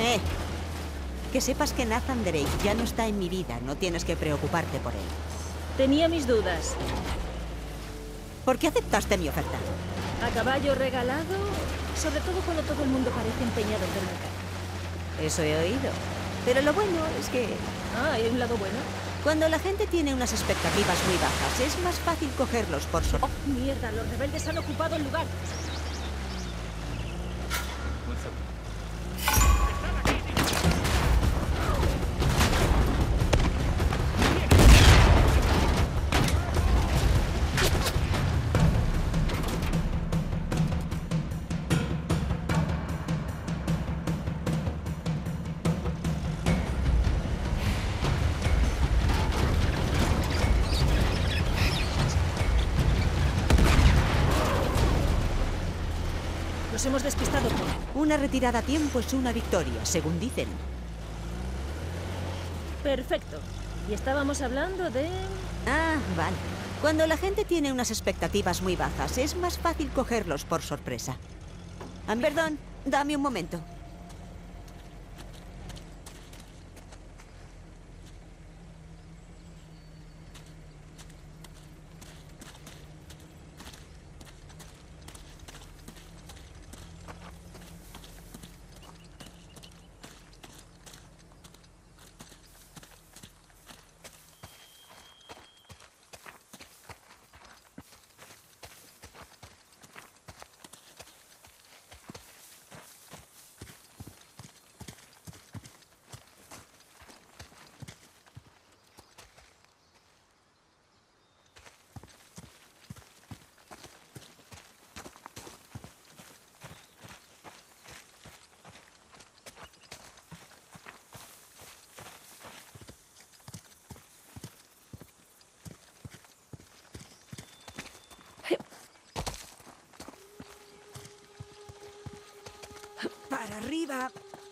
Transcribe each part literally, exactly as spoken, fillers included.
Eh. Que sepas que Nathan Drake ya no está en mi vida. No tienes que preocuparte por él. Tenía mis dudas. ¿Por qué aceptaste mi oferta? A caballo regalado, sobre todo cuando todo el mundo parece empeñado en verme caer. Eso he oído. Pero lo bueno es que... Ah, ¿hay un lado bueno? Cuando la gente tiene unas expectativas muy bajas, es más fácil cogerlos por sorpresa. ¡Oh, mierda! Los rebeldes han ocupado el lugar. Nos hemos despistado todo. Una retirada a tiempo es una victoria, según dicen. Perfecto. Y estábamos hablando de... Ah, vale. Cuando la gente tiene unas expectativas muy bajas, es más fácil cogerlos por sorpresa. Ah, perdón, dame un momento. ¡Para arriba!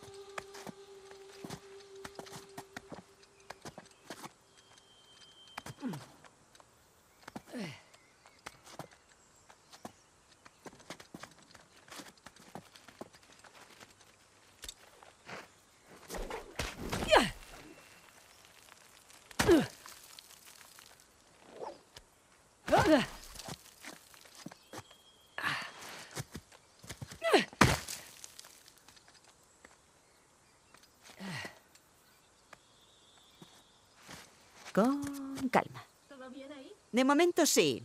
Con calma. ¿Todo bien ahí? De momento sí.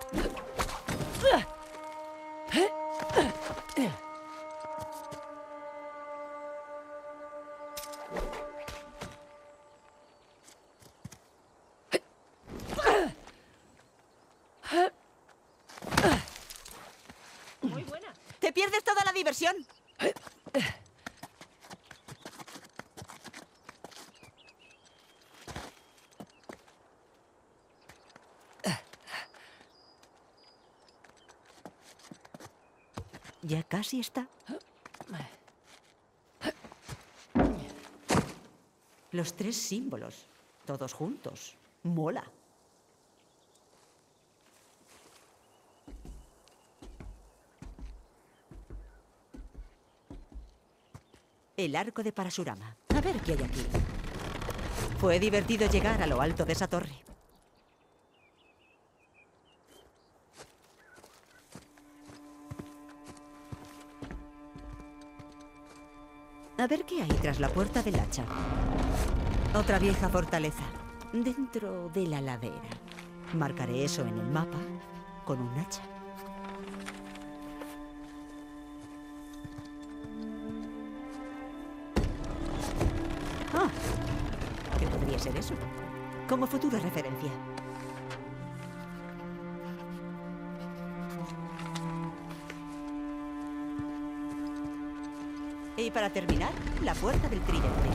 Muy buena. ¡Te pierdes toda la diversión! Ya casi está. Los tres símbolos, todos juntos. Mola. El arco de Parasurama. A ver qué hay aquí. Fue divertido llegar a lo alto de esa torre. A ver qué hay tras la puerta del hacha. Otra vieja fortaleza, dentro de la ladera. Marcaré eso en el mapa con un hacha. Ah, ¿qué podría ser eso? Como futura referencia. Y para terminar, la puerta del tridente.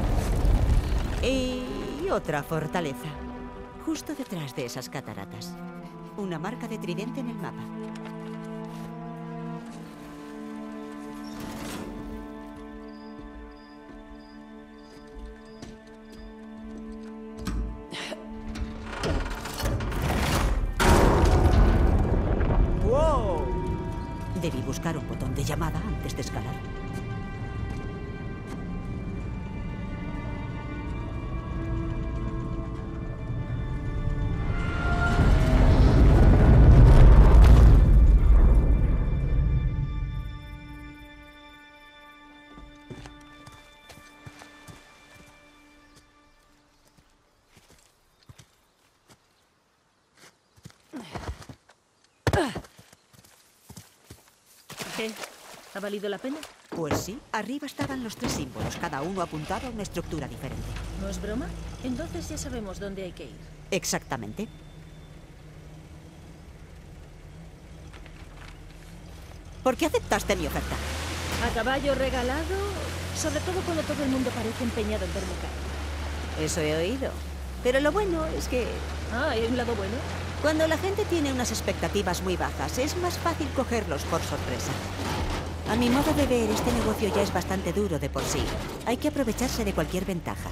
Y otra fortaleza, justo detrás de esas cataratas. Una marca de tridente en el mapa. ¡Wow! Debí buscar un botón de llamada antes de escalar. ¿Qué? ¿Ha valido la pena? Pues sí, arriba estaban los tres símbolos, cada uno apuntado a una estructura diferente. ¿No es broma? Entonces ya sabemos dónde hay que ir. Exactamente. ¿Por qué aceptaste mi oferta? A caballo regalado, sobre todo cuando todo el mundo parece empeñado en verme caer. Eso he oído. Pero lo bueno es que Ah, ¿hay un lado bueno? cuando la gente tiene unas expectativas muy bajas, es más fácil cogerlos por sorpresa. A mi modo de ver, este negocio ya es bastante duro de por sí. Hay que aprovecharse de cualquier ventaja.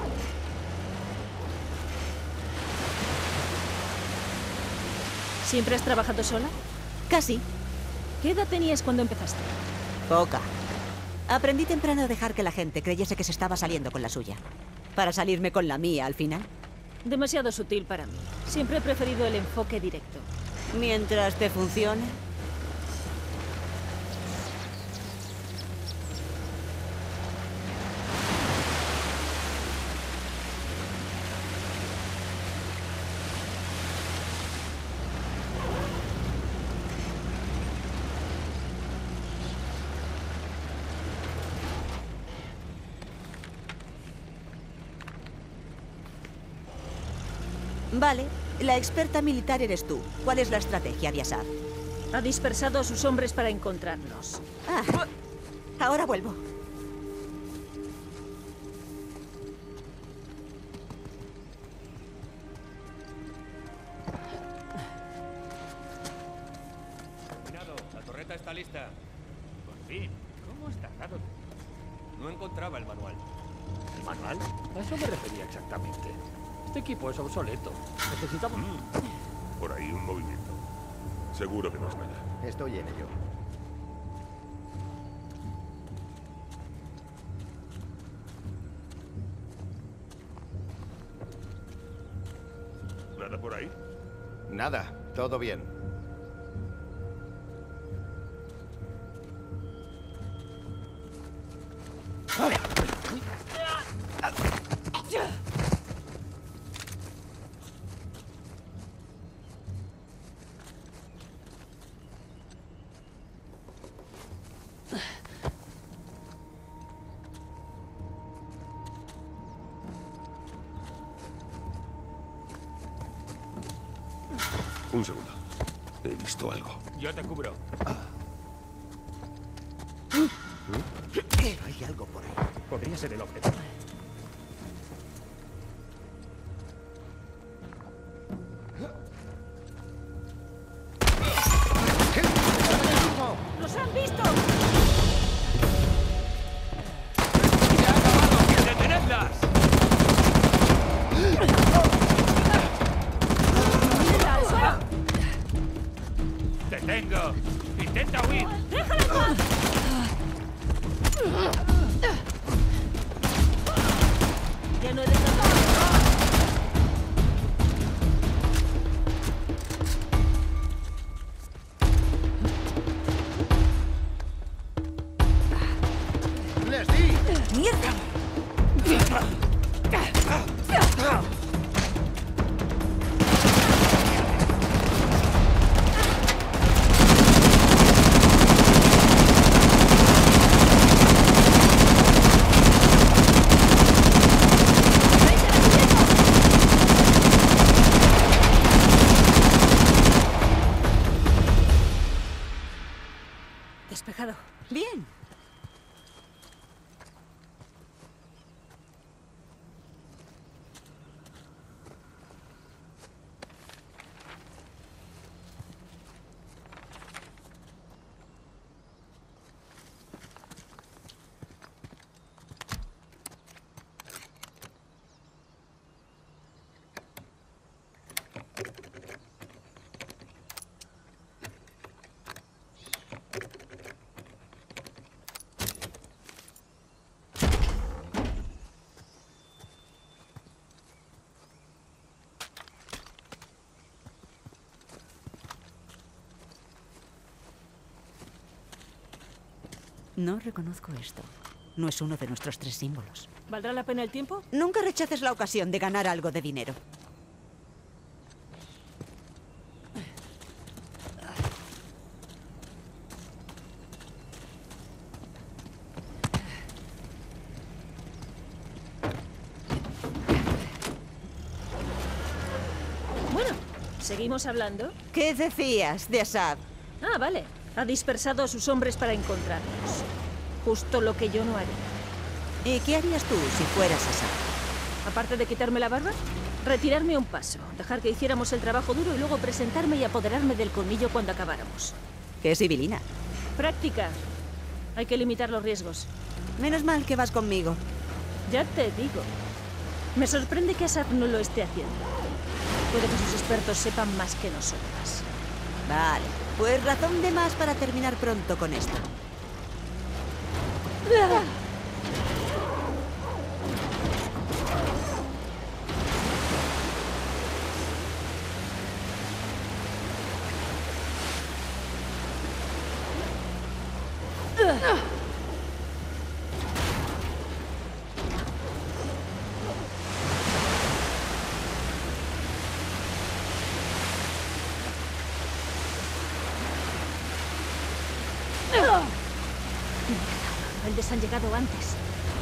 ¿Siempre has trabajado sola? Casi. ¿Qué edad tenías cuando empezaste? Poca. Aprendí temprano a dejar que la gente creyese que se estaba saliendo con la suya. Para salirme con la mía al final. Demasiado sutil para mí. Siempre he preferido el enfoque directo. Mientras te funcione. Vale, la experta militar eres tú. ¿Cuál es la estrategia de Asad? Ha dispersado a sus hombres para encontrarnos. Ah, ahora vuelvo. Terminado, la torreta está lista. Por fin. ¿Cómo has tardado? No encontraba el manual. ¿El manual? A eso me refería exactamente. Este equipo es obsoleto. Necesitamos... Por ahí un movimiento. Seguro que no es nada. Estoy en ello. ¿Nada por ahí? Nada, todo bien. Un segundo. He visto algo. Yo te cubro. Hay algo por ahí. Podría ser el objetivo. ¡Nos han visto! ¡Detenedlas! ¡Mira, al suelo! ¡Te tengo! ¡Intenta huir! ¡Déjala en paz! Ya no he dejado. ¡Les di! ¡Mierda! Despejado. Bien. No reconozco esto. No es uno de nuestros tres símbolos. ¿Valdrá la pena el tiempo? Nunca rechaces la ocasión de ganar algo de dinero. Bueno, ¿seguimos hablando? ¿Qué decías de Asab? Ah, vale. Ha dispersado a sus hombres para encontrarnos. Justo lo que yo no haría. ¿Y qué harías tú si fueras Asab? Aparte de quitarme la barba, retirarme un paso, dejar que hiciéramos el trabajo duro y luego presentarme y apoderarme del colmillo cuando acabáramos. ¡Qué sibilina! Práctica. Hay que limitar los riesgos. Menos mal que vas conmigo. Ya te digo. Me sorprende que Asad no lo esté haciendo. Puede que sus expertos sepan más que nosotras. Vale, pues razón de más para terminar pronto con esto. Los rebeldes han llegado antes.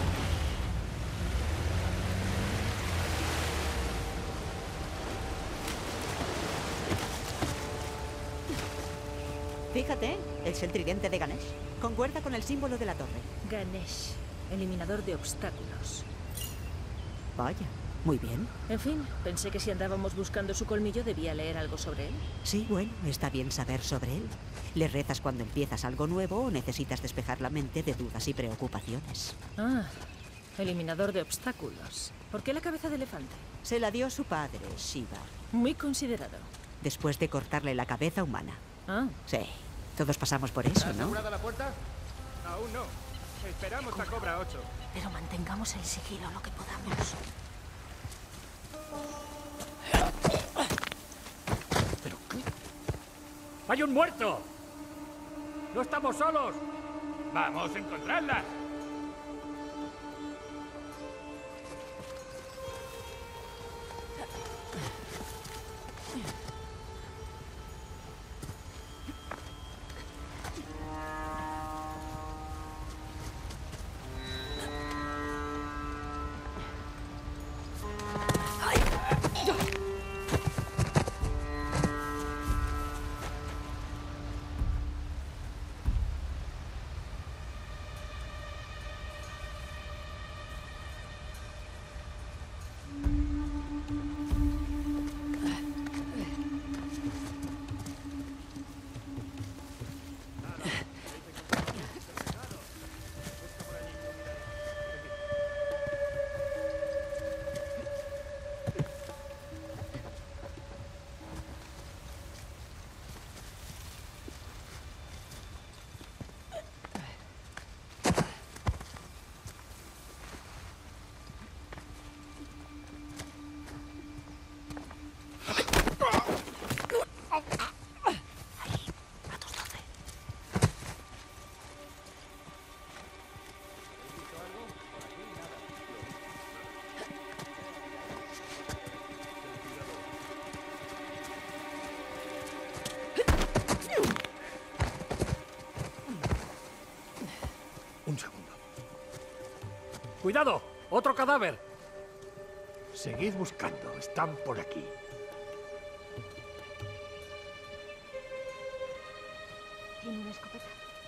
Fíjate, es el tridente de Ganesh. Concuerda con el símbolo de la torre. Ganesh, eliminador de obstáculos. Vaya, muy bien. En fin, pensé que si andábamos buscando su colmillo debía leer algo sobre él. Sí, bueno, está bien saber sobre él. Le rezas cuando empiezas algo nuevo o necesitas despejar la mente de dudas y preocupaciones. Ah, eliminador de obstáculos. ¿Por qué la cabeza de elefante? Se la dio su padre, Shiva, Muy considerado. después de cortarle la cabeza humana. Ah, Sí, todos pasamos por eso, ¿no? ¿Asegurada la puerta? Aún no. Esperamos a Cobra ocho. pero mantengamos el sigilo lo que podamos. ¿Pero qué? ¡Hay un muerto! ¡No estamos solos! ¡Vamos a encontrarlas! ¡Cuidado! ¡Otro cadáver! Seguid buscando. Están por aquí. ¿Tiene una escopeta?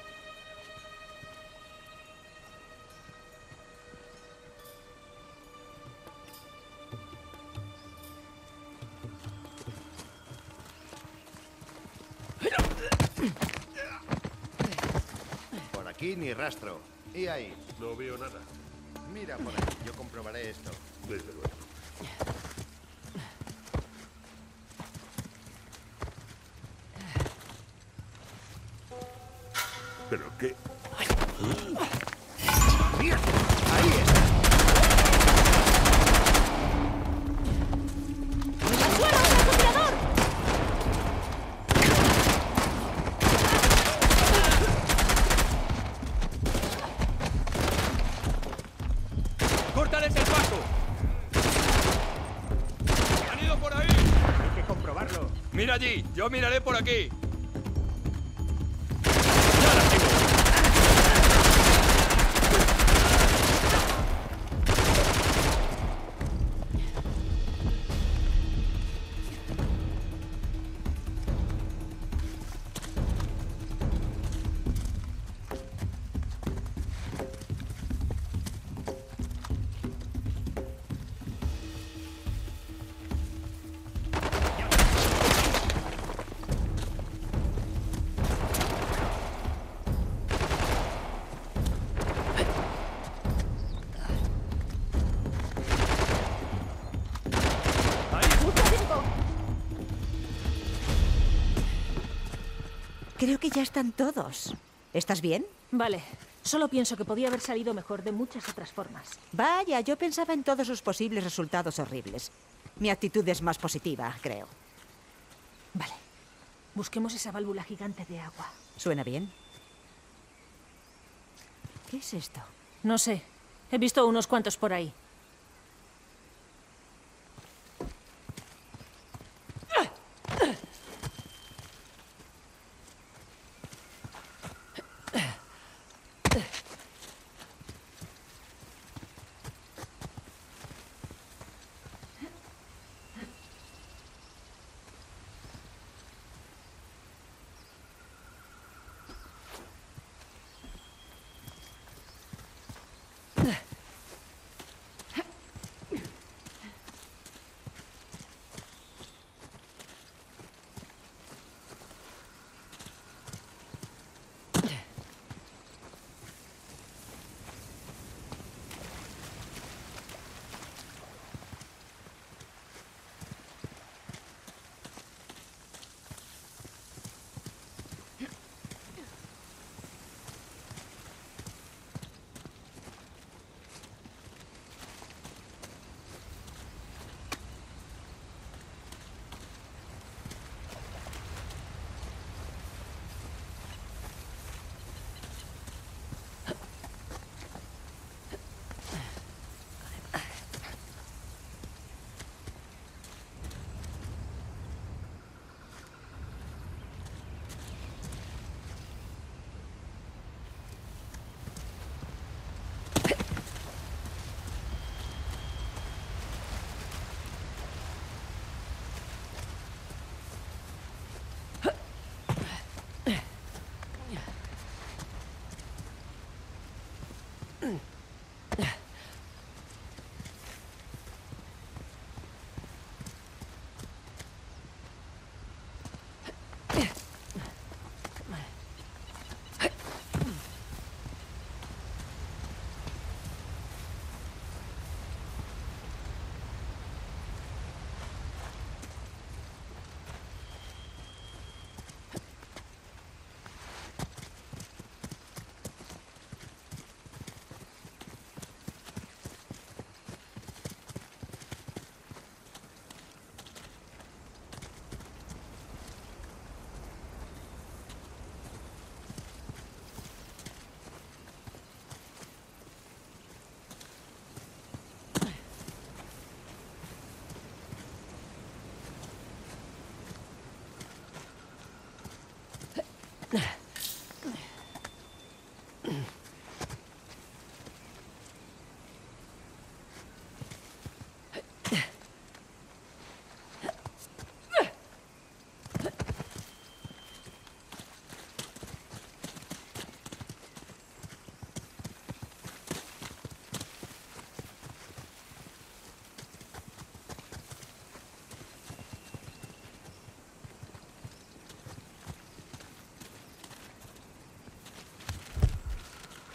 Por aquí ni rastro. ¿Y ahí? No veo nada. Mira por ahí. Yo comprobaré esto. Desde luego. ¿Pero qué? ¡Mira! ¡Ahí está! ¡Córtales el paso! ¡Han ido por ahí! Hay que comprobarlo. Mira allí, yo miraré por aquí. Creo que ya están todos. ¿Estás bien? Vale. Solo pienso que podía haber salido mejor de muchas otras formas. Vaya, yo pensaba en todos los posibles resultados horribles. Mi actitud es más positiva, creo. Vale. Busquemos esa válvula gigante de agua. ¿Suena bien? ¿Qué es esto? No sé. He visto unos cuantos por ahí.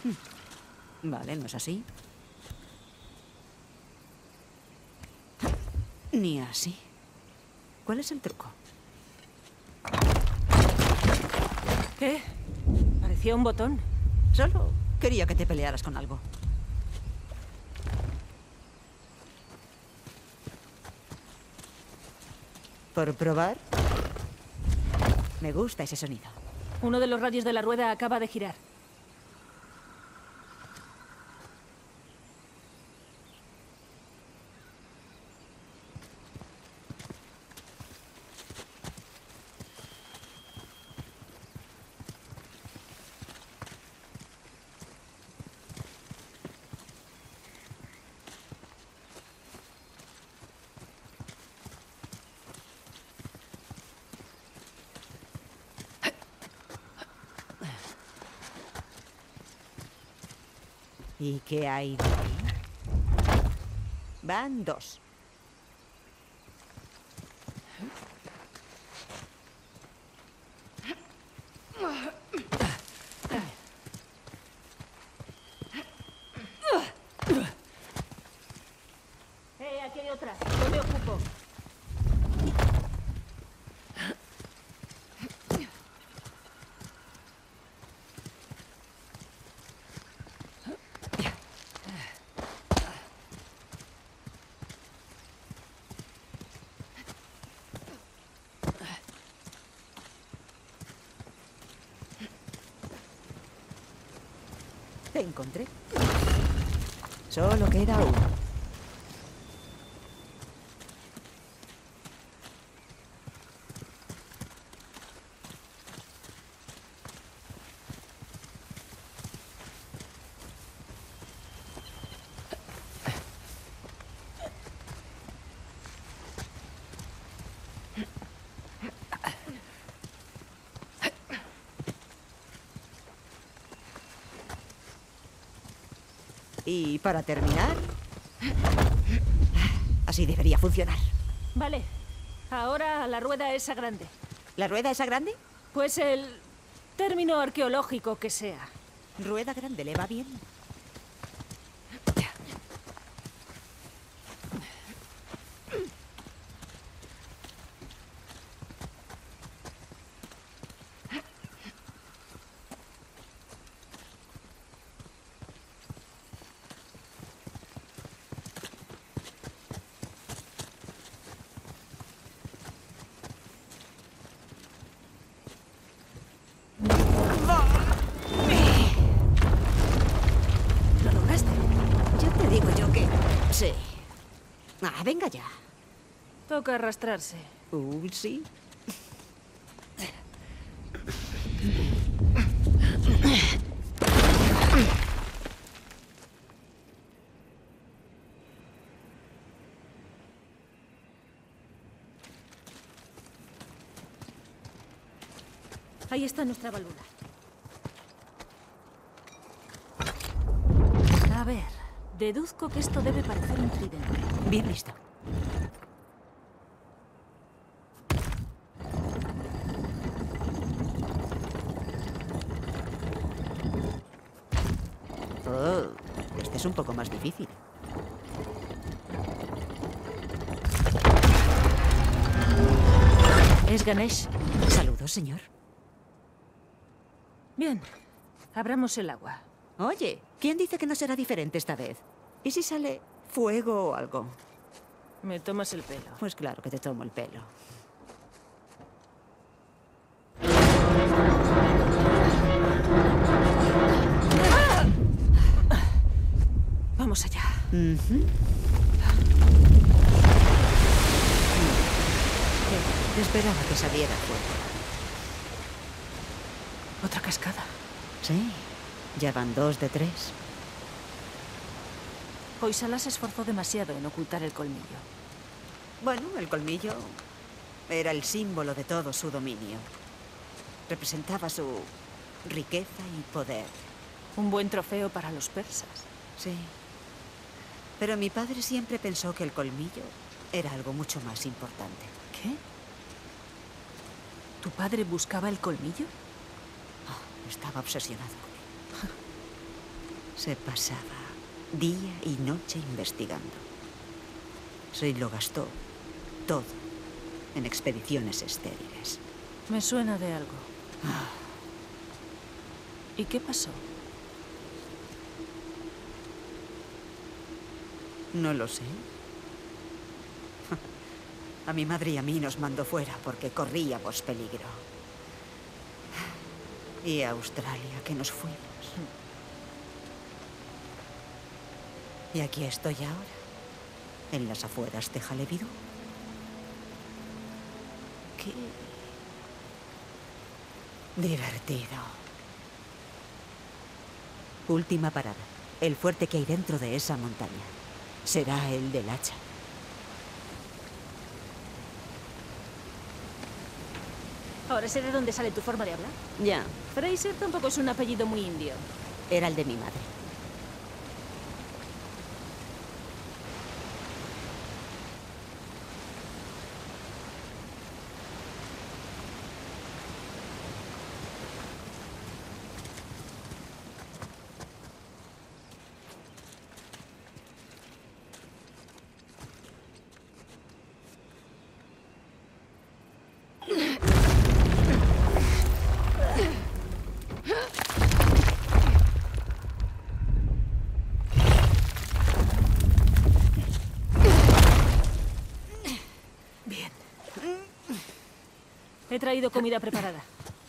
Vale, ¿no es así? Ni así. ¿Cuál es el truco? ¿Qué? Parecía un botón. Solo quería que te pelearas con algo. ¿Por probar? Me gusta ese sonido. Uno de los radios de la rueda acaba de girar. ¿Y qué hay de ti? Van dos. ¡Eh, aquí hay otra! Yo me ocupo. Te encontré. Solo queda uno. Y para terminar, así debería funcionar. Vale. Ahora la rueda esa grande. ¿La rueda esa grande? Pues el término arqueológico que sea. Rueda grande, ¿le va bien? ¿Lo lograste? Ya te digo yo que... Sí. Ah, venga ya. Toca arrastrarse. Uh, sí. Ahí está nuestra válvula. A ver, deduzco que esto debe parecer un tridente. Bien listo. Oh, este es un poco más difícil. Es Ganesh. Saludos, señor. Bien, abramos el agua. Oye, ¿quién dice que no será diferente esta vez? ¿Y si sale fuego o algo? Me tomas el pelo. Pues claro que te tomo el pelo. Vamos allá. Ujú. Esperaba que saliera fuego. Otra cascada. Sí, ya van dos de tres. Hoysala se esforzó demasiado en ocultar el colmillo. Bueno, el colmillo era el símbolo de todo su dominio. Representaba su riqueza y poder. Un buen trofeo para los persas. Sí. Pero mi padre siempre pensó que el colmillo era algo mucho más importante. ¿Qué? ¿Tu padre buscaba el colmillo? Oh, estaba obsesionado con él. Se pasaba día y noche investigando. Se lo gastó todo en expediciones estériles. Me suena de algo. ¿Y qué pasó? No lo sé. A mi madre y a mí nos mandó fuera porque corríamos peligro. Y a Australia, que nos fuimos. Y aquí estoy ahora, en las afueras de Halebidu. Qué divertido. Última parada. El fuerte que hay dentro de esa montaña. Será el del hacha. ¿Ahora sé de dónde sale tu forma de hablar? Ya, Fraser tampoco es un apellido muy indio. era el de mi madre. Bien. He traído comida preparada.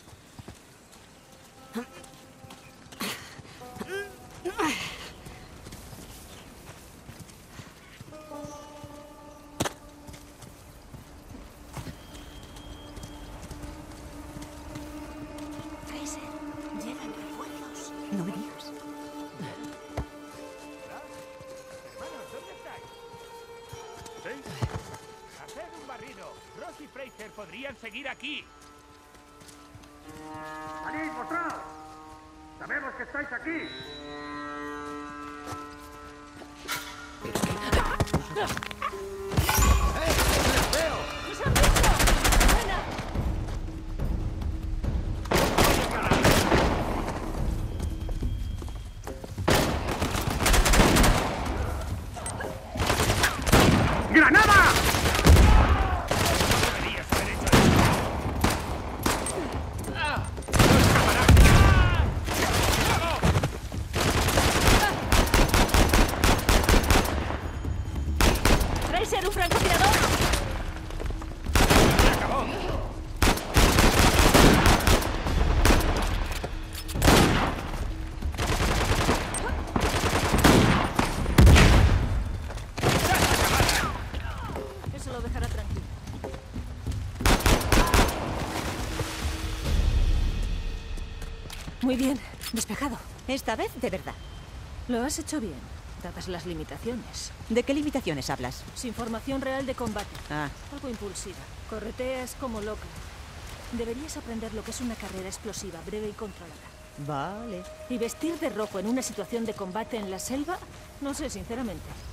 Fraser, llegan refuerzos. No me digas. Hermanos, ¿dónde estáis? ¿Sí? Haced un barrido. Ross y Fraser podrían seguir aquí. ¡Venid, mostraos! ¡Sabemos que estáis aquí! ¡Nos han visto! ¡Buena! ¡Granada! Deberías haber hecho eso. ¡Fraser, un francotirador! ¡Se acabó! Eso lo dejará tranquilo. Muy bien, despejado. Esta vez de verdad. Lo has hecho bien, dadas las limitaciones. ¿De qué limitaciones hablas? Sin formación real de combate. Ah, Algo impulsiva. Correteas como loca. Deberías aprender lo que es una carrera explosiva, breve y controlada. vale. Y vestir de rojo en una situación de combate en la selva, no sé, sinceramente.